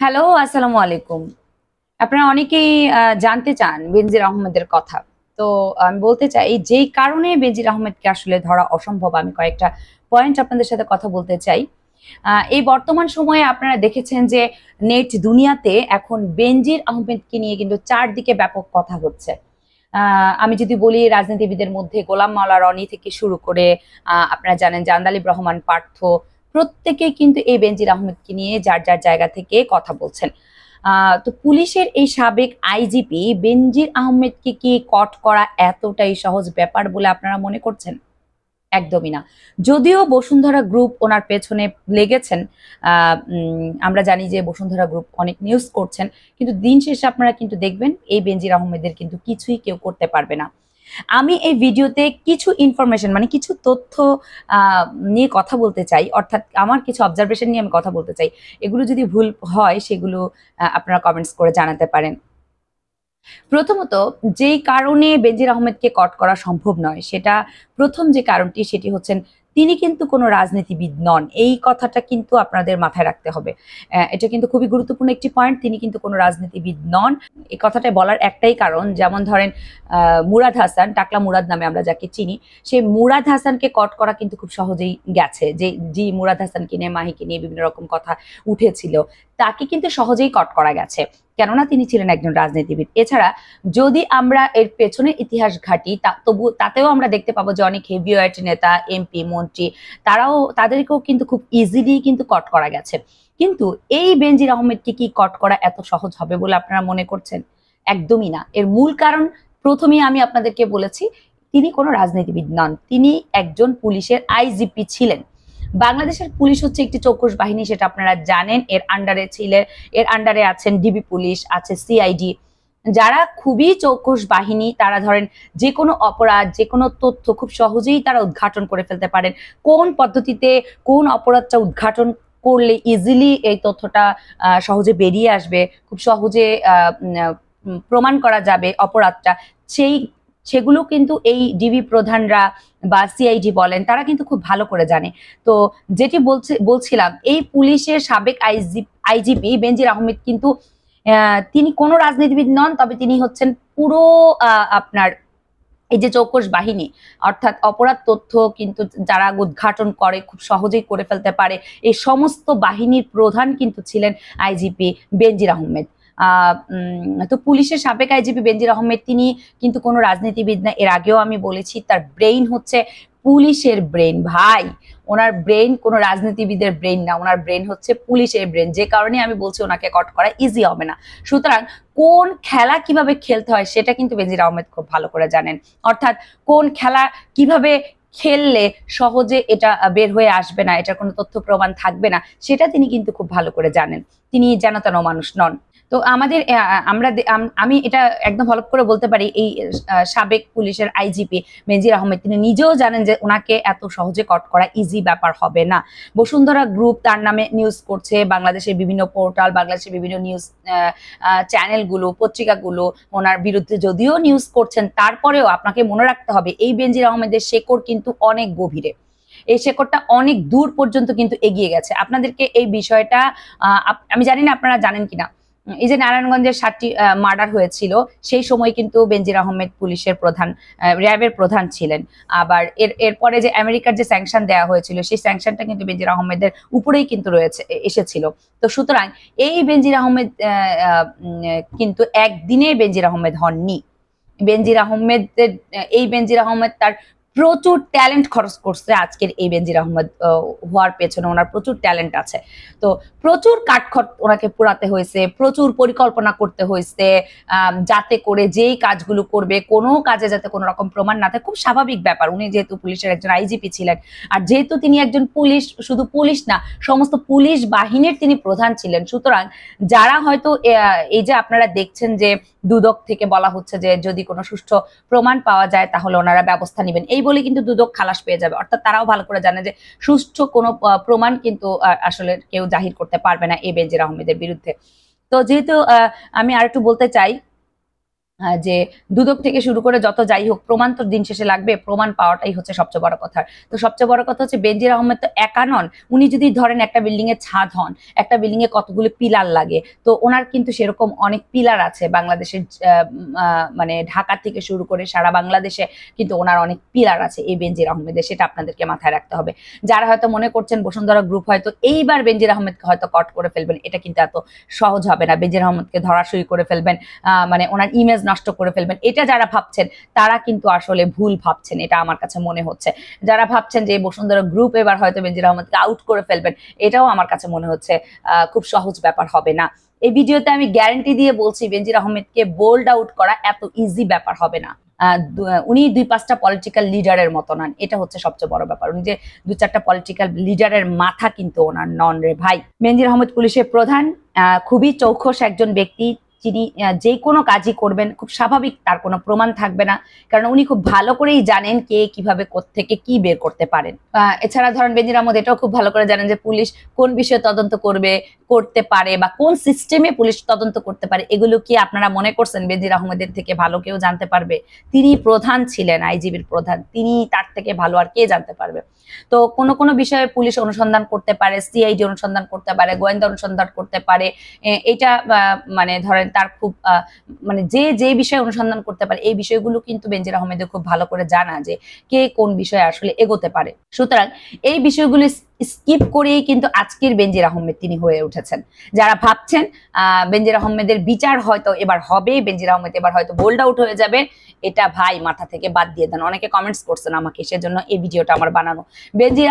Hello, আসসালামু আলাইকুম। আপনারা অনেকেই জানতে চান বেনজির আহমেদের কথা। তো আমি বলতে চাই যেই কারণে বেনজির আহমেদকে আসলে ধরা অসম্ভব, আমি কয়েকটা পয়েন্ট আপনাদের সাথে কথা বলতে চাই। এই বর্তমান সময়ে আপনারা দেখেছেন যে নেট দুনিয়াতে এখন বেনজির আহমেদকে নিয়ে কিন্তু চারদিকে ব্যাপক কথা হচ্ছে। আমি যদি বলি রাজনীতিবিদের মধ্যে গোলাম মাওলা রনি থেকে শুরু করে আপনারা জানেন যে আন্দালিব রহমান পার্থ, প্রত্যেকেই কিন্তু এই বেনজির আহমেদকে নিয়ে যার যার জায়গা থেকে কথা বলছেন। তো পুলিশের এই সাবেক আইজিপি বেনজির আহমেদকে কি কট করা এতটাই সহজ ব্যাপার বলে আপনারা মনে করছেন? একদমই না। যদিও বসুন্ধরা গ্রুপ ওনার পেছনে লেগেছেন, আমরা জানি যে বসুন্ধরা গ্রুপ অনেক নিউজ করছেন, কিন্তু দিন শেষে আপনারা কিন্তু দেখবেন এই বেনজির আহমেদের কিন্তু কিছুই কেউ করতে পারবে না। আমি এই ভিডিওতে কিছু ইনফরমেশন মানে কিছু তথ্য নিয়ে কথা বলতে চাই, অর্থাৎ আমার কিছু অবজারভেশন নিয়ে আমি কথা বলতে চাই। এগুলো যদি ভুল হয় সেগুলো আপনারা কমেন্টস করে জানাতে পারেন। প্রথমত, যেই কারণে বেনজির আহমেদকে কট করা সম্ভব নয়, সেটা প্রথম যে কারণটি সেটি হচ্ছেন তিনি কিন্তু কোনো রাজনীতিবিদ নন। এই কথাটা কিন্তু আপনাদের মাথায় রাখতে হবে। এটা কিন্তু খুবই গুরুত্বপূর্ণ একটি পয়েন্ট। তিনি কিন্তু কোনো রাজনীতিবিদ নন। এই কথাটা বলার একটাই কারণ, যেমন ধরেন মুরাদ হাসান, টাকলা মুরাদ নামে আমরা যাকে চিনি, সেই মুরাদ হাসানকে কট করা কিন্তু খুব সহজেই গেছে। যে জি মুরাদ হাসানকে নিয়ে, মাহিকে নিয়ে বিভিন্ন রকম কথা উঠেছিল, তাকে কিন্তু সহজেই কট করা গেছে, কেননা তিনি ছিলেন একজন রাজনীতিবিদ। এছাড়া যদি আমরা এর পেছনের ইতিহাস ঘাঁটি, তবু তাতেও আমরা দেখতে পাবো যে অনেক হেভিওয়েট নেতা, এমপি, মন্ত্রী, তাদেরকেও কিন্তু খুব ইজিলি কিন্তু কট করা গেছে। কিন্তু এই বেনজির আহমেদকে কি কট করা এত সহজ হবে বলে আপনারা মনে করছেন? একদমই না। এর মূল কারণ প্রথমেই আমি আপনাদেরকে বলেছি, তিনি কোনো রাজনীতিবিদ নন, তিনি একজন পুলিশের আইজিপি ছিলেন। বাংলাদেশের পুলিশ হচ্ছে একটি চৌকস বাহিনী, সেটা আপনারা জানেন। এর আন্ডারে আছেন ডিবি পুলিশ, আছে সিআইডি, যারা খুবই চৌকস বাহিনী। তারা ধরেন যে কোনো অপরাধ, যে কোনো তথ্য খুব সহজেই তারা উদ্ঘাটন করে ফেলতে পারেন। কোন পদ্ধতিতে কোন অপরাধটা উদ্ঘাটন করলে ইজিলি এই তথ্যটা সহজে বেরিয়ে আসবে, খুব সহজে প্রমাণ করা যাবে অপরাধটা, সেই সেগুলো কিন্তু এই ডিবি প্রধানরা বা সিআইডি বলেন, তারা কিন্তু খুব ভালো করে জানে। তো যেটি বলছিলাম, এই পুলিশের সাবেক আইজিপি বেনজির আহমেদ কিন্তু তিনি কোনো রাজনীতিবিদ নন, তবে তিনি হচ্ছেন পুরো আপনার এই যে চৌকস বাহিনী, অর্থাৎ অপরাধ তথ্য কিন্তু যারা উদ্ঘাটন করে খুব সহজেই করে ফেলতে পারে, এই সমস্ত বাহিনীর প্রধান কিন্তু ছিলেন আইজিপি বেনজির আহমেদ। তো পুলিশের সাবেক আইজিপি বেনজির আহমেদ তিনি কিন্তু কোনো রাজনীতিবিদ না। এর আগেও আমি বলেছি, তার ব্রেইন হচ্ছে পুলিশের ব্রেন ভাই। ওনার ব্রেন কোনো রাজনীতিবিদের ব্রেন না, ওনার ব্রেন হচ্ছে পুলিশের ব্রেন। যে কারণে আমি বলছি ওনাকে কট করা ইজি হবে না। সুতরাং কোন খেলা কিভাবে খেলতে হয় সেটা কিন্তু বেনজির আহমেদ খুব ভালো করে জানেন। অর্থাৎ কোন খেলা কিভাবে খেললে সহজে এটা বের হয়ে আসবে না, এটার কোনো তথ্য প্রমাণ থাকবে না, সেটা তিনি কিন্তু খুব ভালো করে জানেন। তিনি যেন তেন মানুষ নন। তো আমাদের আমি এটা একদম ভালো করে বলতে পারি, এই সাবেক পুলিশের আইজিপি বেনজির আহমেদ তিনি নিজেও জানেন যে ওনাকে এত সহজে কট করা ইজি ব্যাপার হবে না। বসুন্ধরা গ্রুপ তার নামে নিউজ করছে, বাংলাদেশের বিভিন্ন পোর্টাল, বাংলাদেশের বিভিন্ন নিউজ চ্যানেলগুলো, পত্রিকাগুলো ওনার বিরুদ্ধে যদিও নিউজ করছেন, তারপরেও আপনাকে মনে রাখতে হবে এই বেনজির আহমেদের শেকড় কিন্তু অনেক গভীরে। এই শেকড়টা অনেক দূর পর্যন্ত কিন্তু এগিয়ে গেছে। আপনাদেরকে এই বিষয়টা আমি জানি না আপনারা জানেন কিনা, এই যে নারায়ণগঞ্জের 7টি মার্ডার হয়েছিল, সেই সময় কিন্তু বেনজির আহমেদ পুলিশের প্রধান, র্যাবের প্রধান ছিলেন। আবার এরপরে যে আমেরিকার যে স্যাংশন দেওয়া হয়েছিল, সেই স্যাংশনটা কিন্তু বেনজির আহমেদের উপরেই কিন্তু এসেছিল। তো সুতরাং এই বেনজির আহমেদ কিন্তু একদিনে বেনজির আহমেদ হননি। বেনজির আহমেদ তার প্রচুর ট্যালেন্ট খরচ করছে আজকের এই বেনজির আহমেদ হওয়ার পেছনে। ওনার প্রচুর ট্যালেন্ট আছে। তো প্রচুর কাঠখড় ওনাকে পোড়াতে হয়েছে, প্রচুর পরিকল্পনা করতে হয়েছে, যাতে করে যেই কাজগুলো করবে কোনো কাজে যাতে কোনো রকম প্রমাণ না থাকে। খুব স্বাভাবিক ব্যাপার, উনি যেহেতু পুলিশের একজন আইজিপি ছিলেন, আর যেহেতু তিনি একজন পুলিশ, শুধু পুলিশ না সমস্ত পুলিশ বাহিনীর তিনি প্রধান ছিলেন। সুতরাং যারা হয়তো এই যে আপনারা দেখছেন যে দুদক থেকে বলা হচ্ছে যে যদি কোনো সুষ্ঠু প্রমাণ পাওয়া যায় তাহলে ওনারা ব্যবস্থা নেবেন, এই বলে কিন্তু দুদক খালাস পেয়ে যাবে। অর্থাৎ তারাও ভালো করে জানে যে সুষ্ঠু কোনো প্রমাণ কিন্তু আসলে কেউ জাহির করতে পারবে না এই বেনজির আহমেদের বিরুদ্ধে। তো যেহেতু আমি আরেকটু বলতে চাই, যে দুদক থেকে শুরু করে যত যাই হোক প্রমাণ তো দিন শেষে লাগবে, প্রমাণ পাওয়াটাই হচ্ছে সবচেয়ে বড় কথা। তো সবচেয়ে বড় কথা হচ্ছে বেনজির আহমেদ তো একা নন। উনি যদি ধরেন একটা বিল্ডিং এর ছাদ হন, একটা বিল্ডিং এ কতগুলো পিলার লাগে, তো ওনার কিন্তু সেরকম অনেক পিলার আছে বাংলাদেশের, মানে ঢাকা থেকে শুরু করে সারা বাংলাদেশে কিন্তু ওনার অনেক পিলার আছে এই বেনজির আহমেদের, সেটা আপনাদেরকে মাথায় রাখতে হবে। যারা হয়তো মনে করছেন বসুন্ধরা গ্রুপ হয়তো এইবার বেনজির আহমেদকে হয়তো কট করে ফেলবেন, এটা কিন্তু এত সহজ হবে না। বেনজির আহমেদকে ধরাশয়ী করে ফেলবেন, মানে ওনার ইমেজ নষ্ট করে ফেলবেন, এটা যারা ভাবছেন তারা কিন্তু আসলে ভুল ভাবছেন, এটা আমার কাছে মনে হচ্ছে। যারা ভাবছেন যে বসুন্ধরা গ্রুপ এবার হয়তো বেনজির আহমেদকে আউট করে ফেলবেন, এটাও আমার কাছে মনে হচ্ছে খুব সহজ ব্যাপার হবে না। এই ভিডিওতে আমি গ্যারান্টি দিয়ে বলছি বেনজির আহমেদকে বোল্ড আউট করা এত ইজি ব্যাপার হবে না। উনি 2-5টা পলিটিক্যাল লিডারের মতো নন, এটা হচ্ছে সবচেয়ে বড় ব্যাপার। উনি যে 2-4টা পলিটিক্যাল লিডারের মাথা কিন্তু ওনার নন রে ভাই। বেনজির আহমেদ পুলিশের প্রধান, খুবই চৌখস একজন ব্যক্তি। যিনি যে কোনো কাজই করবেন খুব স্বাভাবিক, তার কোনো প্রমাণ থাকবে না, কারণ উনি খুব ভালো করেই জানেন কে কিভাবে কোত্থেকে কি বের করতে পারেন। এছাড়া ধরেন বেনজির আহমেদ এটাও খুব ভালো করে জানেন যে পুলিশ কোন বিষয়ে তদন্ত করতে পারে বা কোন সিস্টেমে পুলিশ তদন্ত করতে পারে, এগুলো কি আপনারা মনে করছেন বেনজির আহমেদের থেকে ভালো কেউ জানতে পারবে? তিনি প্রধান ছিলেন, আইজিবির প্রধান, তিনি তার থেকে ভালো আর কে জানতে পারবে? তো কোনো বিষয়ে পুলিশ অনুসন্ধান করতে পারে, সিআইডি অনুসন্ধান করতে পারে, গোয়েন্দা অনুসন্ধান করতে পারে। এটা মানে ধরেন তার খুব মানে যে বিষয়ে অনুসন্ধান করতে পারে, এই বিষয়গুলো কিন্তু বেনজির আহমেদের খুব ভালো করে জানা যে কে কোন বিষয়ে আসলে এগোতে পারে। সুতরাং এই বিষয়গুলি স্কিপ করেই কিন্তু আজকের বেনজির আহমেদ তিনি হয়ে উঠেছেন। যারা ভাবছেন বেনজির আহমেদের বিচার হয়তো এবার হবে, বেনজির আহমেদ এবার হয়তো বোল্ড আউট হয়ে যাবে, এটা ভাই মাথা থেকে বাদ দিয়ে দেন। অনেকে কমেন্টস করছেন আমাকে, সেজন্য এই ভিডিওটা আমার বানানো। বেনজির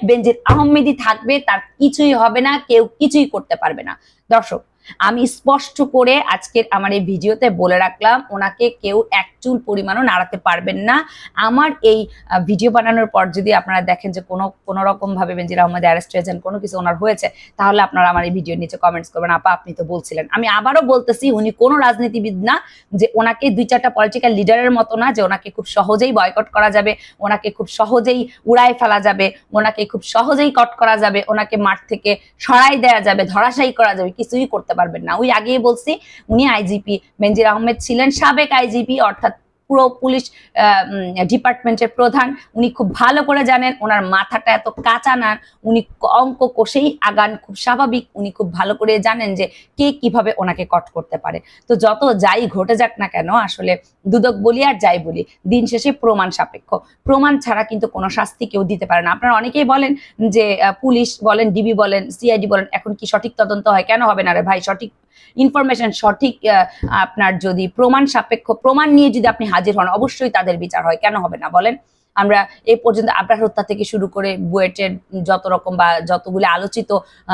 আহমেদই থাকবে, তার কিছুই হবে না, কেউ কিছুই করতে পারবে না। দর্শক, আমি স্পষ্ট করে আজকের আমার এই ভিডিওতে বলে রাখলাম, ওনাকে কেউ এক চুল পরিমাণও নাড়াতে পারবেন না। আমার এই ভিডিও বানানোর পর যদি আপনারা দেখেন যে কোনো রকম ভাবে বেনজির আহমেদ অ্যারেস্ট হয়েছেন, কোনো কিছু ওনার হয়েছে, তাহলে আপনারা আমার এই ভিডিওর নিচে কমেন্টস করবেন, আপা আপনি তো বলছিলেন। আমি আবারও বলতেছি, উনি কোনো রাজনীতিবিদ না যে ওনাকে 2-4টা পলিটিক্যাল লিডারের মতো না যে ওনাকে খুব সহজেই বয়কট করা যাবে, ওনাকে খুব সহজেই উড়ায় ফেলা যাবে, ওনাকে খুব সহজেই কট করা যাবে, ওনাকে মাঠ থেকে সরাই দেওয়া যাবে, ধরাশায়ী করা যাবে, কিছুই করতে পারবেন না। ওই আগেই বলছি, উনি আইজিপি বেনজির আহমেদ ছিলেন, সাবেক আইজিপি, অর্থাৎ পুরো পুলিশ ডিপার্টমেন্টের প্রধান। উনি খুব ভালো করে জানেন, ওনার মাথাটা এত কাঁচা না, উনি অঙ্ক কষেই আগান, খুব স্বাভাবিক। উনি খুব ভালো করে জানেন যে কে কিভাবে ওনাকে কট করতে পারে। তো যত যাই ঘটে যাক না কেন, আসলে দুদক বলি আর যাই বলি, দিন শেষে প্রমাণ সাপেক্ষ। প্রমাণ ছাড়া কিন্তু কোনো শাস্তি কেউ দিতে পারে না। আপনারা অনেকেই বলেন যে পুলিশ বলেন, ডিবি বলেন, সিআইডি বলেন, এখন কি সঠিক তদন্ত হয়? কেন হবে না রে ভাই? সঠিক ইনফরমেশন, সঠিক আপনার যদি প্রমাণ সাপেক্ষ প্রমাণ নিয়ে যদি আপনি হাজির হন, অবশ্যই তাদের বিচার হয়। কেন হবে না বলেন? আমরা এই পর্যন্ত আবরার হত্যা থেকে শুরু করে বুয়েটের যত রকম বা যতগুলো আলোচিত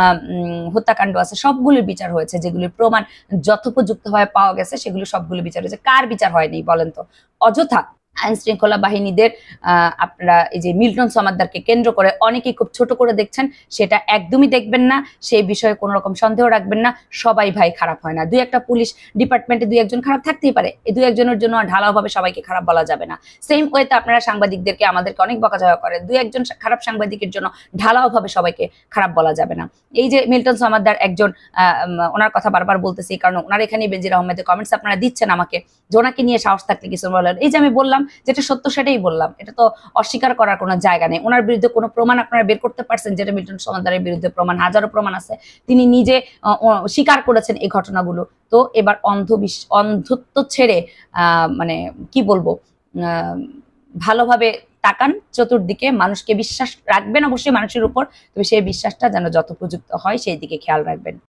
হত্যাকাণ্ড আছে, সবগুলোর বিচার হয়েছে। যেগুলির প্রমাণ যথোপযুক্তভাবে পাওয়া গেছে, সেগুলো সবগুলো বিচার হয়েছে। কার বিচার হয়নি বলেন তো? অযথা আইন শৃঙ্খলা বাহিনীদের আপনারা এই যে মিল্টন সমাদ্দারকে কেন্দ্র করে অনেকেই খুব ছোট করে দেখছেন, সেটা একদমই দেখবেন না। সেই বিষয়ে কোনো রকম সন্দেহ রাখবেন না। সবাই ভাই খারাপ হয় না। 2-1টা পুলিশ ডিপার্টমেন্টে 2-1জন খারাপ থাকতেই পারে, এই 2-1জনের জন্য ঢালাওভাবে সবাইকে খারাপ বলা যাবে না। সেম ওয়েতে আপনারা সাংবাদিকদেরকে, আমাদেরকে অনেক বকাঝকা করে, 2-1জন খারাপ সাংবাদিকের জন্য ঢালাওভাবে সবাইকে খারাপ বলা যাবে না। এই যে মিল্টন সমাদ্দার একজন, ওনার কথা বারবার বলতেছি কারণ ওনার এখানেই বেনজির আহমেদের কমেন্টস আপনারা দিচ্ছেন আমাকে, যে ওনাকে নিয়ে সাহস থাকলে কিছু বলেন। এই যে আমি বললাম যেটা সত্য সেটাই বললাম, এটা তো অস্বীকার করার কোনো জায়গা নেই। ওনার বিরুদ্ধে কোনো প্রমাণ আপনারা বের করতে পারছেন? যেটা মিল্টন সমাদ্দারের বিরুদ্ধে প্রমাণ, হাজারো প্রমাণ আছে, তিনি নিজে স্বীকার করেছেন এই ঘটনাগুলো। তো এবার অন্ধত্ব ছেড়ে মানে কি বলবো, ভালোভাবে তাকান চতুর্দিকে, মানুষকে বিশ্বাস রাখবেন অবশ্যই মানুষের উপর, তবে সেই বিশ্বাসটা যেন যথোপযুক্ত হয় সেই দিকে খেয়াল রাখবেন।